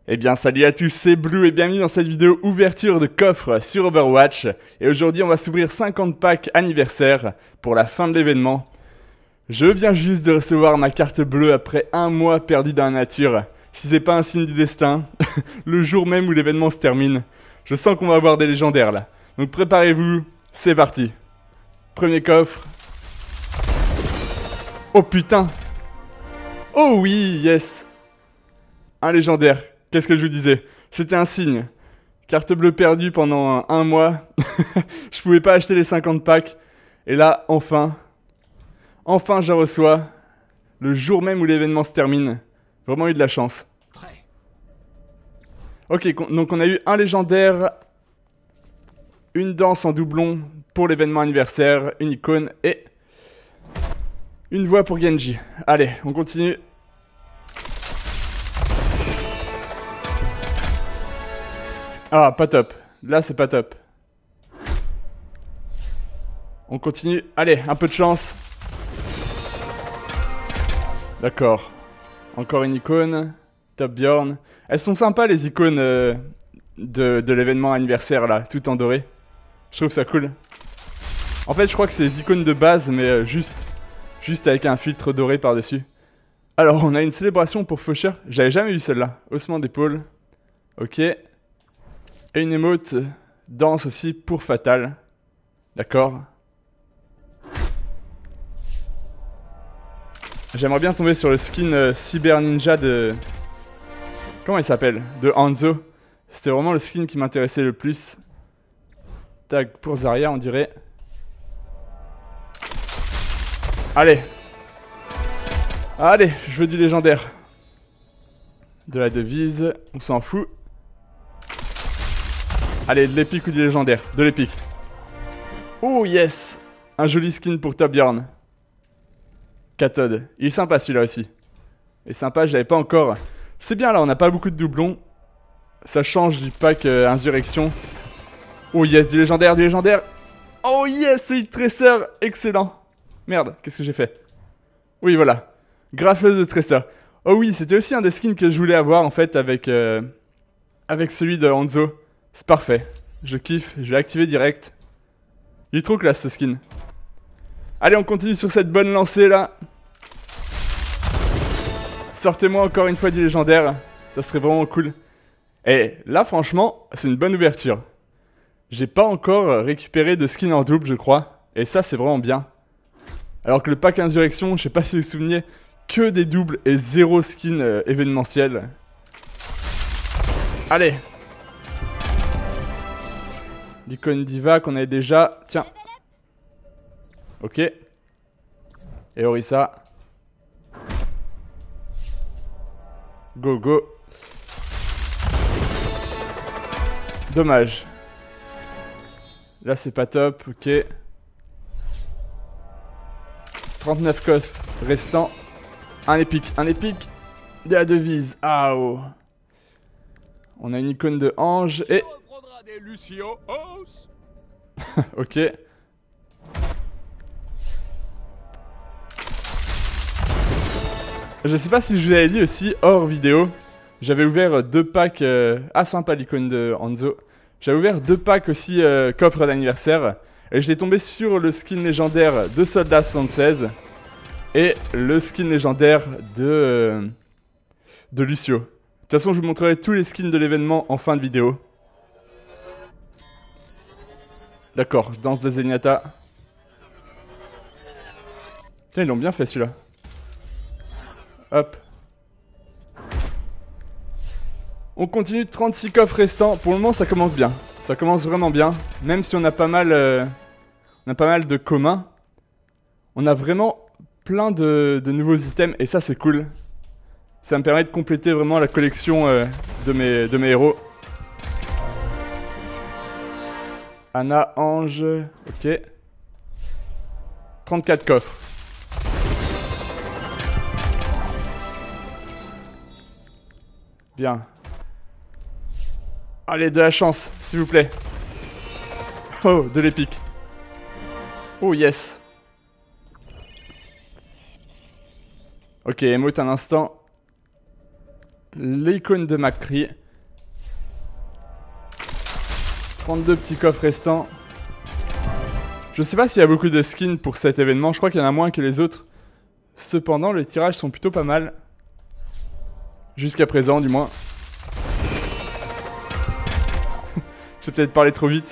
Eh bien salut à tous, c'est Blue et bienvenue dans cette vidéo ouverture de coffre sur Overwatch. Et aujourd'hui on va s'ouvrir 50 packs anniversaire pour la fin de l'événement. Je viens juste de recevoir ma carte bleue après un mois perdu dans la nature. Si c'est pas un signe du destin, le jour même où l'événement se termine, je sens qu'on va avoir des légendaires là. Donc préparez-vous, c'est parti. Premier coffre. Oh putain. Oh oui, yes. Un légendaire. Qu'est-ce que je vous disais? C'était un signe. Carte bleue perdue pendant un mois. Je pouvais pas acheter les 50 packs. Et là, enfin je reçois. Le jour même où l'événement se termine. Vraiment eu de la chance. Ok, donc on a eu un légendaire. Une danse en doublon pour l'événement anniversaire. Une icône et une voix pour Genji. Allez, on continue. Ah, pas top. Là, c'est pas top. On continue. Allez, un peu de chance. D'accord. Encore une icône. Top Bjorn. Elles sont sympas, les icônes de l'événement anniversaire, là, tout en doré. Je trouve ça cool. En fait, je crois que c'est les icônes de base, mais juste avec un filtre doré par-dessus. Alors, on a une célébration pour Faucheur. J'avais jamais eu celle-là. Haussement d'épaule. Ok. Et une émote danse aussi pour Fatal. D'accord. J'aimerais bien tomber sur le skin Cyber Ninja de... Comment il s'appelle? De Hanzo. C'était vraiment le skin qui m'intéressait le plus. Tag pour Zarya, on dirait. Allez. Allez, je veux du légendaire. De la devise, on s'en fout. Allez, de l'épique ou du légendaire? De l'épique. Oh yes. Un joli skin pour Top Bjorn. Cathode. Il est sympa celui-là aussi. Et sympa, je l'avais pas encore. C'est bien là, on n'a pas beaucoup de doublons. Ça change du pack Insurrection. Oh yes, du légendaire, du légendaire. Oh yes, celui de Tracer. Excellent. Merde, qu'est-ce que j'ai fait? Oui, voilà. Graffeuse de Tracer. Oh oui, c'était aussi un des skins que je voulais avoir en fait avec celui de Hanzo. C'est parfait. Je kiffe, je vais activer direct. Il est trop classe ce skin. Allez, on continue sur cette bonne lancée là. Sortez-moi encore une fois du légendaire. Ça serait vraiment cool. Et là, franchement, c'est une bonne ouverture. J'ai pas encore récupéré de skin en double, je crois. Et ça, c'est vraiment bien. Alors que le pack Insurrection, je sais pas si vous vous souvenez, que des doubles et zéro skin événementiel. Allez. L'icône Diva qu'on avait déjà. Tiens. Ok. Et Orisa. Go, go. Dommage. Là, c'est pas top. Ok. 39 coffres restants. Un épique. De la devise. Ah oh. On a une icône de ange et... Ok. Je sais pas si je vous avais dit aussi, hors vidéo, j'avais ouvert 2 packs... Ah, sympa l'icône de Hanzo. J'avais ouvert 2 packs aussi coffre d'anniversaire. Et j'étais tombé sur le skin légendaire de Soldat 76. Et le skin légendaire de Lucio. De toute façon, je vous montrerai tous les skins de l'événement en fin de vidéo. D'accord, danse de Zenyatta. Tiens, ils l'ont bien fait celui-là. Hop. On continue, 36 coffres restants. Pour le moment, ça commence bien. Ça commence vraiment bien. Même si on a pas mal de communs. On a vraiment plein de nouveaux items. Et ça, c'est cool. Ça me permet de compléter vraiment la collection de mes héros. Anna, Ange, ok. 34 coffres. Bien. Allez, de la chance, s'il vous plaît. Oh, de l'épique. Oh, yes. Ok, émote un instant. l'icône de McCree. 32 petits coffres restants. Je sais pas s'il y a beaucoup de skins pour cet événement, je crois qu'il y en a moins que les autres. Cependant, les tirages sont plutôt pas mal. Jusqu'à présent, du moins. J'ai peut-être parlé trop vite.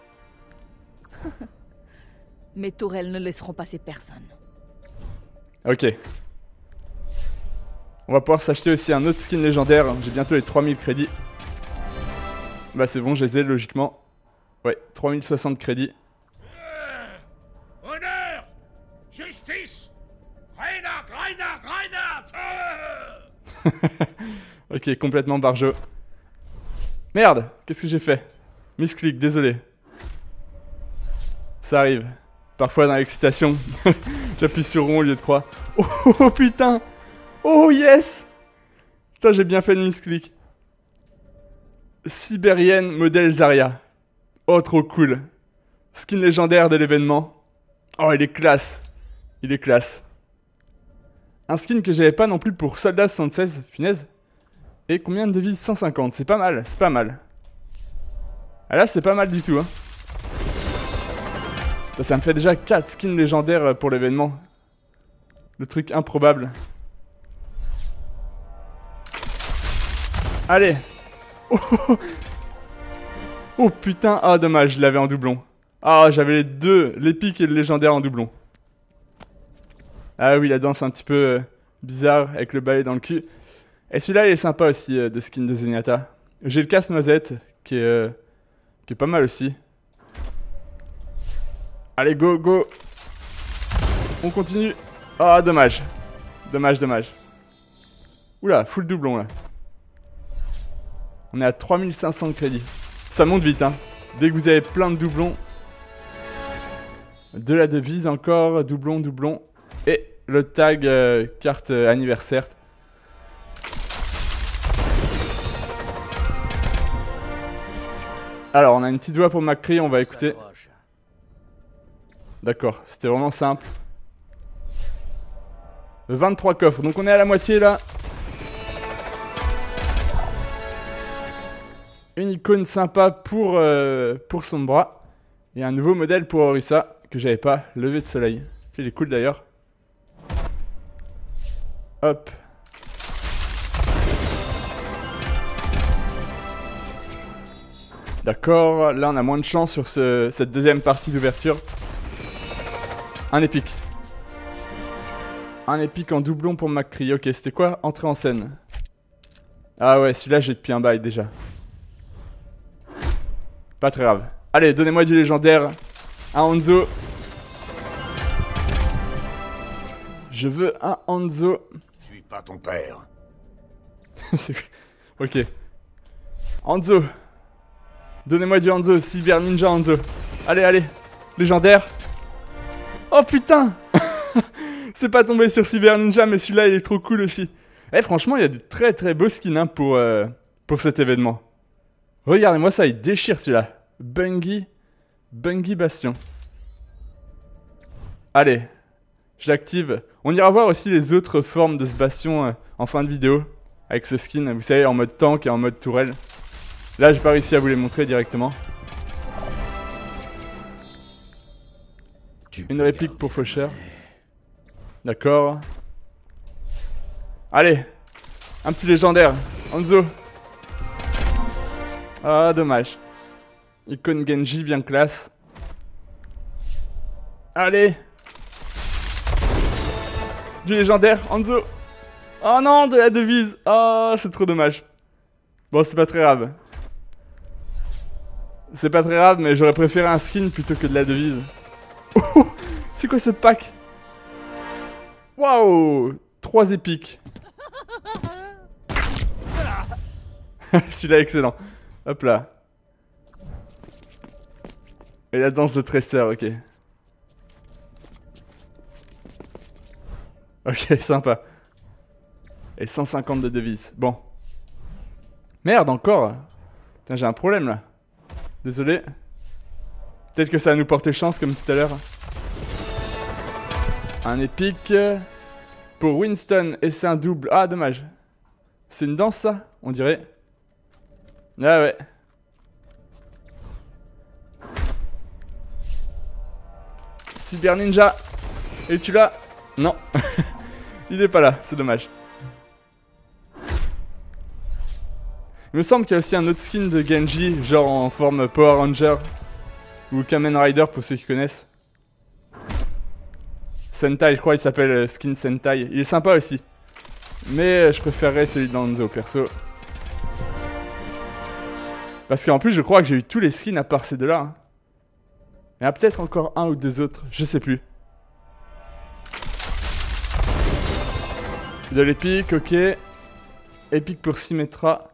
Mes tourelles ne laisseront passer personne. Ok. On va pouvoir s'acheter aussi un autre skin légendaire. J'ai bientôt les 3000 crédits. Bah c'est bon, je les ai logiquement. Ouais, 3060 crédits. Honneur! Justice! Reinhardt! Ok, complètement barjo. Merde, qu'est-ce que j'ai fait? Misclick, désolé. Ça arrive. Parfois dans l'excitation, j'appuie sur rond au lieu de croix. Oh putain! Oh yes! Putain, j'ai bien fait de misclick. Sibérienne modèle Zarya. Oh, trop cool. Skin légendaire de l'événement. Oh, il est classe. Il est classe. Un skin que j'avais pas non plus pour Soldat 76, punaise. Et combien de devises? 150, c'est pas mal, c'est pas mal. Ah là, c'est pas mal du tout, hein. Ça me fait déjà 4 skins légendaires pour l'événement. Le truc improbable. Allez. Oh putain, ah dommage, je l'avais en doublon. Ah, j'avais les deux, l'épique et le légendaire en doublon. Ah oui, la danse un petit peu bizarre avec le balai dans le cul. Et celui-là, il est sympa aussi, de skin de Zenyatta. J'ai le casse-noisette, qui est pas mal aussi. Allez, go, go. On continue. Ah, dommage. Dommage. Oula, full doublon, là. On est à 3500 crédits. Ça monte vite, hein. Dès que vous avez plein de doublons. De la devise encore, doublon. Et le tag carte anniversaire. Alors, on a une petite voix pour McCree, on va écouter. D'accord, c'était vraiment simple. 23 coffres, donc on est à la moitié là. Une icône sympa pour son bras. Et un nouveau modèle pour Orisa que j'avais pas, lever de soleil. Il est cool d'ailleurs. Hop. D'accord, là on a moins de chance sur cette deuxième partie d'ouverture. Un épique. Un épique en doublon pour McCree. Ok, c'était quoi? Entrée en scène. Ah ouais, celui-là j'ai depuis un bail déjà. Pas très grave. Allez, donnez-moi du légendaire. Un Hanzo. Je veux un Hanzo. Je suis pas ton père. Ok. Hanzo. Donnez-moi du Hanzo. Cyber Ninja Hanzo. Allez. Légendaire. Oh putain. C'est pas tombé sur Cyber Ninja, mais celui-là il est trop cool aussi. Eh franchement, il y a des très très beaux skins hein, pour cet événement. Regardez-moi ça, il déchire celui-là. Bungie Bastion. Allez, je l'active. On ira voir aussi les autres formes de ce bastion en fin de vidéo. Avec ce skin, vous savez, en mode tank et en mode tourelle. Là, j'ai pas réussi à vous les montrer directement. Une réplique pour Faucheur. D'accord. Allez, un petit légendaire. Hanzo. Ah, dommage. Icône Genji, bien classe. Allez. Du légendaire, Hanzo. Oh non, de la devise. Oh, c'est trop dommage. Bon, c'est pas très grave. C'est pas très grave, mais j'aurais préféré un skin plutôt que de la devise. Oh, c'est quoi ce pack? Waouh, 3 épiques. Celui-là, excellent. Hop là. Et la danse de Tracer, ok. Ok, sympa. Et 150 de devises. Bon. Merde, encore. Putain, j'ai un problème là. Désolé. Peut-être que ça va nous porter chance comme tout à l'heure. Un épique. Pour Winston, et c'est un double. Ah, dommage. C'est une danse ça, on dirait. Ah ouais. Cyber Ninja. Es-tu là? Non. Il est pas là, c'est dommage. Il me semble qu'il y a aussi un autre skin de Genji, genre en forme Power Ranger. Ou Kamen Rider pour ceux qui connaissent. Sentai, je crois il s'appelle Skin Sentai. Il est sympa aussi. Mais je préférerais celui de Hanzo perso. Parce qu'en plus je crois que j'ai eu tous les skins à part ces deux là. Hein. Il y en a peut-être encore un ou deux autres, je sais plus. De l'épique, ok. Épique pour Symmetra.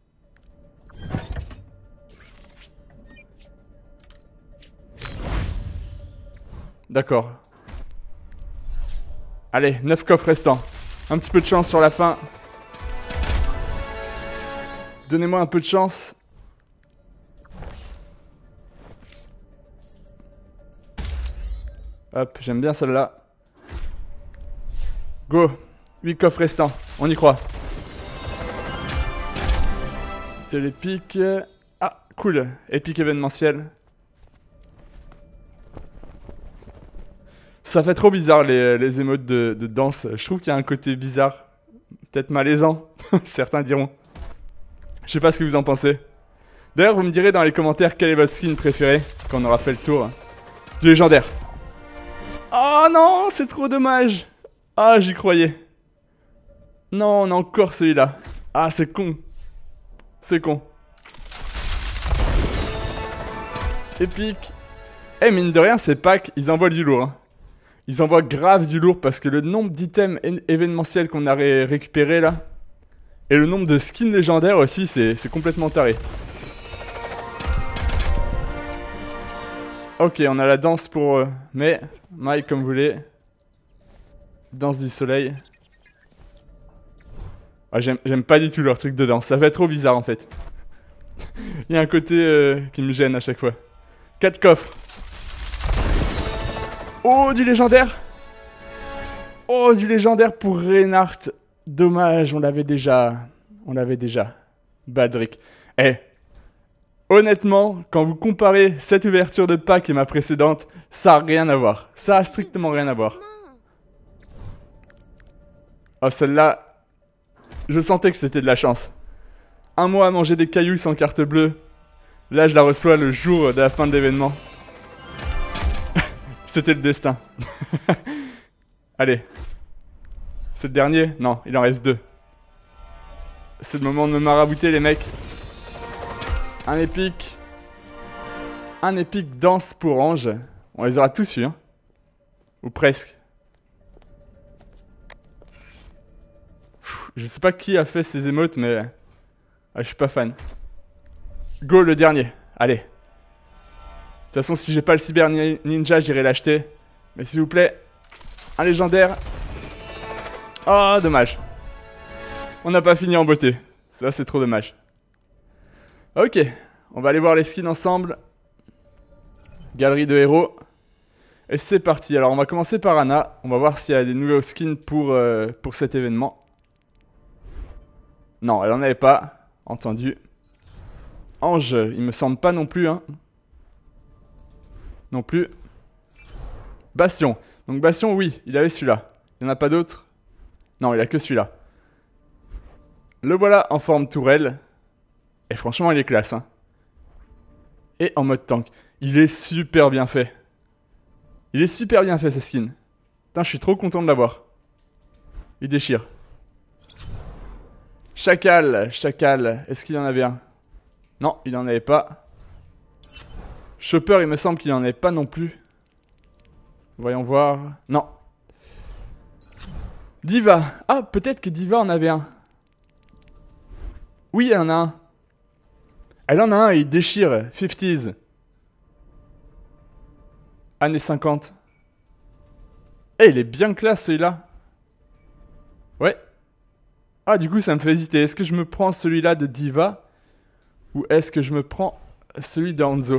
D'accord. Allez, 9 coffres restants. Un petit peu de chance sur la fin. Donnez-moi un peu de chance. Hop, j'aime bien celle-là. Go. 8 coffres restants. On y croit. C'est l'épique. Ah, cool. Épique événementiel. Ça fait trop bizarre les émotes de danse. Je trouve qu'il y a un côté bizarre. Peut-être malaisant. Certains diront. Je sais pas ce que vous en pensez. D'ailleurs, vous me direz dans les commentaires quel est votre skin préféré quand on aura fait le tour. Du légendaire. Oh non, c'est trop dommage. Ah, j'y croyais. Non, on a encore celui-là. Ah, c'est con. C'est con. Épique. Eh, mine de rien, ces packs, ils envoient du lourd. Hein. Ils envoient grave du lourd parce que le nombre d'items événementiels qu'on a récupéré là, et le nombre de skins légendaires aussi, c'est complètement taré. Ok, on a la danse pour... mais, Mike, comme vous voulez. Danse du soleil. Ah, j'aime pas du tout leur truc de danse, ça fait trop bizarre en fait. Il y a un côté qui me gêne à chaque fois. 4 coffres. Oh, du légendaire. Oh, du légendaire pour Reinhardt. Dommage, on l'avait déjà. On l'avait déjà. Badrick. Eh, honnêtement, quand vous comparez cette ouverture de pack et ma précédente, ça a rien à voir. Ça a strictement rien à voir. Oh, celle-là, je sentais que c'était de la chance. Un mois à manger des cailloux sans carte bleue. Là, je la reçois le jour de la fin de l'événement. C'était le destin. Allez. C'est le dernier? Non, il en reste 2. C'est le moment de me marabouter, les mecs. Un épique. Un épique danse pour ange. On les aura tous eu, hein. Ou presque. Je sais pas qui a fait ces émotes, mais... ah, je suis pas fan. Go, le dernier. Allez. De toute façon, si j'ai pas le Cyber Ninja, j'irai l'acheter. Mais s'il vous plaît, un légendaire. Oh, dommage. On n'a pas fini en beauté. Ça, c'est trop dommage. Ok. On va aller voir les skins ensemble. Galerie de héros. Et c'est parti. Alors, on va commencer par Anna. On va voir s'il y a des nouveaux skins pour cet événement. Non, elle en avait pas. Entendu. Ange, il me semble pas non plus, hein. Non plus. Bastion. Donc Bastion, oui, il avait celui-là. Il n'y en a pas d'autres? Non, il a que celui-là. Le voilà en forme tourelle. Et franchement, il est classe, hein. Et en mode tank. Il est super bien fait. Il est super bien fait, ce skin. Putain, je suis trop content de l'avoir. Il déchire. Chacal, chacal. Est-ce qu'il y en avait un? Non, il n'en avait pas. Chopper, il me semble qu'il n'en avait pas non plus. Voyons voir. Non. Diva. Ah, peut-être que Diva en avait un. Oui, elle en a un. Elle en a un et il déchire. 50s. Années 50. Eh, il est bien classe celui-là. Ouais. Ah, du coup, ça me fait hésiter. Est-ce que je me prends celui-là de Diva? Ou est-ce que je me prends celui de Hanzo?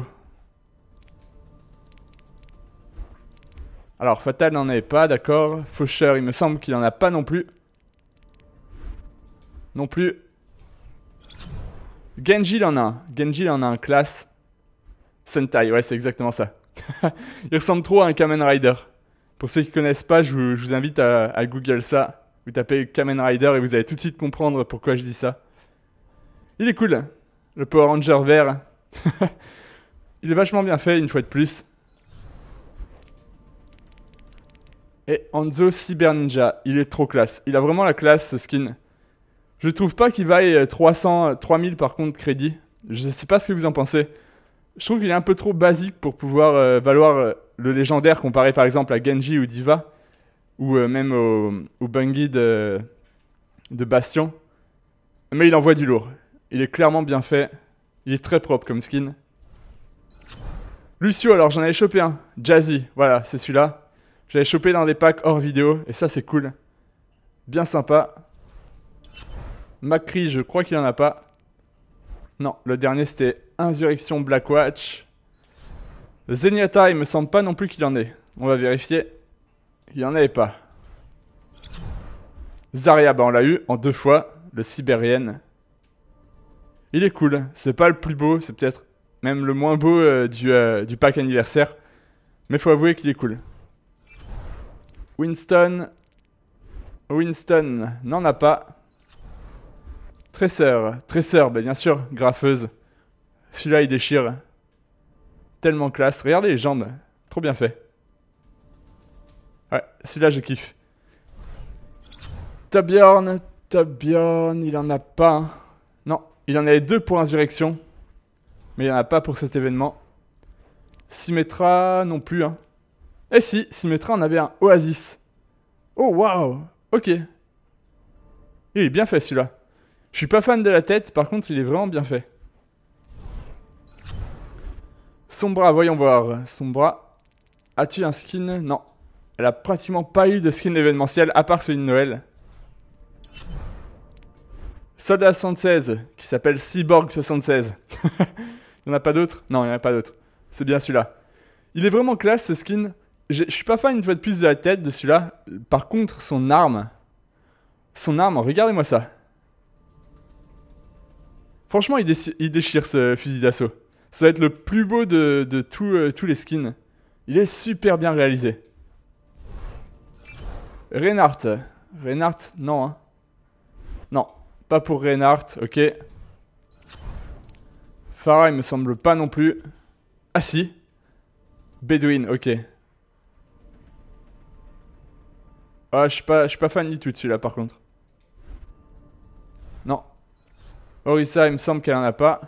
Alors, Fatal n'en avait pas, d'accord. Faucheur, il me semble qu'il n'en a pas non plus. Non plus. Genji, il en a un. Genji, il en a un classe. Sentai, ouais, c'est exactement ça. Il ressemble trop à un Kamen Rider. Pour ceux qui connaissent pas, je vous invite à Google ça. Vous tapez Kamen Rider et vous allez tout de suite comprendre pourquoi je dis ça. Il est cool. Le Power Ranger vert. Il est vachement bien fait, une fois de plus. Et Hanzo Cyber Ninja, il est trop classe. Il a vraiment la classe, ce skin. Je trouve pas qu'il vaille 3000 par contre crédit. Je sais pas ce que vous en pensez. Je trouve qu'il est un peu trop basique pour pouvoir valoir le légendaire comparé par exemple à Genji ou Diva. Ou même au Bungie de Bastion. Mais il envoie du lourd. Il est clairement bien fait. Il est très propre comme skin. Lucio, alors j'en avais chopé un. Jazzy, voilà, c'est celui-là. J'avais chopé dans des packs hors vidéo. Et ça, c'est cool. Bien sympa. McCree, je crois qu'il en a pas. Non, le dernier, c'était Insurrection Blackwatch. Zenyatta, il me semble pas non plus qu'il en ait. On va vérifier. Il en avait pas. Zarya, bah on l'a eu en 2 fois. Le Sibérienne. Il est cool. C'est pas le plus beau. C'est peut-être même le moins beau du pack anniversaire. Mais faut avouer qu'il est cool. Winston, n'en a pas. Tracer, bah bien sûr, graffeuse. Celui-là, il déchire. Tellement classe. Regardez les jambes, trop bien fait. Ouais, celui-là, je kiffe. Torbjörn, il en a pas. Hein. Non, il en avait 2 pour Insurrection. Mais il en a pas pour cet événement. Symmetra, non plus, hein. Eh si, Symmetra, on avait un Oasis. Oh, waouh. Ok. Il est bien fait, celui-là. Je suis pas fan de la tête, par contre, il est vraiment bien fait. Sombra, voyons voir. Sombra, as-tu un skin? Non. Elle a pratiquement pas eu de skin événementiel, à part celui de Noël. Soda 76, qui s'appelle Cyborg 76. Il n'y en a pas d'autres? Non, il n'y en a pas d'autres. C'est bien celui-là. Il est vraiment classe, ce skin. Je suis pas fan une fois de plus de la tête de celui-là. Par contre, son arme, regardez-moi ça. Franchement, il déchire ce fusil d'assaut. Ça va être le plus beau de tous les skins. Il est super bien réalisé. Reinhardt, non. Hein. Non, pas pour Reinhardt, ok. Pharah, il me semble pas non plus. Ah si. Bedouin, ok. Ah, je suis pas fan du tout de celui-là par contre. Non. Orisa, il me semble qu'elle en a pas.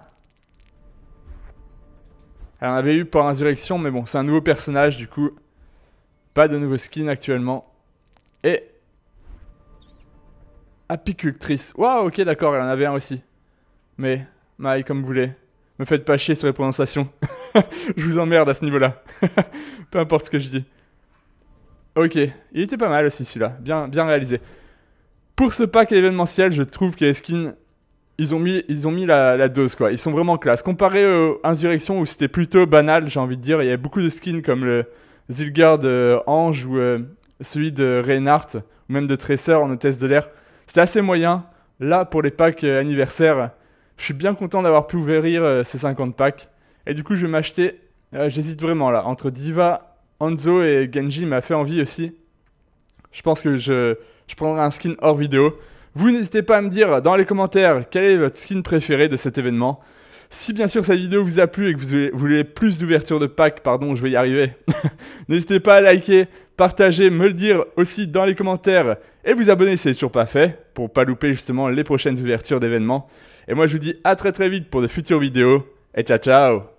Elle en avait eu pour Insurrection, mais bon, c'est un nouveau personnage du coup. Pas de nouveau skin actuellement. Et... Apicultrice. Waouh, ok, d'accord, elle en avait un aussi. Mais, maille, comme vous voulez. Me faites pas chier sur les prononciations. Je vous emmerde à ce niveau-là. Peu importe ce que je dis. Ok, il était pas mal aussi celui-là. Bien réalisé. Pour ce pack événementiel, je trouve que les skins... Ils ont mis la dose, quoi. Ils sont vraiment classe. Comparé aux Insurrections où c'était plutôt banal, j'ai envie de dire. Il y avait beaucoup de skins comme le Zilgard Ange ou celui de Reinhardt, ou même de Tracer en hôtesse de l'air. C'était assez moyen. Là, pour les packs anniversaires, je suis bien content d'avoir pu ouvrir ces 50 packs. Et du coup, je vais m'acheter... J'hésite vraiment là. Entre Diva, Hanzo et Genji m'a fait envie aussi. Je pense que je prendrai un skin hors vidéo. Vous n'hésitez pas à me dire dans les commentaires quel est votre skin préféré de cet événement. Si bien sûr cette vidéo vous a plu et que vous voulez plus d'ouverture de packs, pardon, je vais y arriver. N'hésitez pas à liker, partager, me le dire aussi dans les commentaires et vous abonner si ce n'est toujours pas fait pour pas louper justement les prochaines ouvertures d'événements. Et moi je vous dis à très vite pour de futures vidéos et ciao ciao.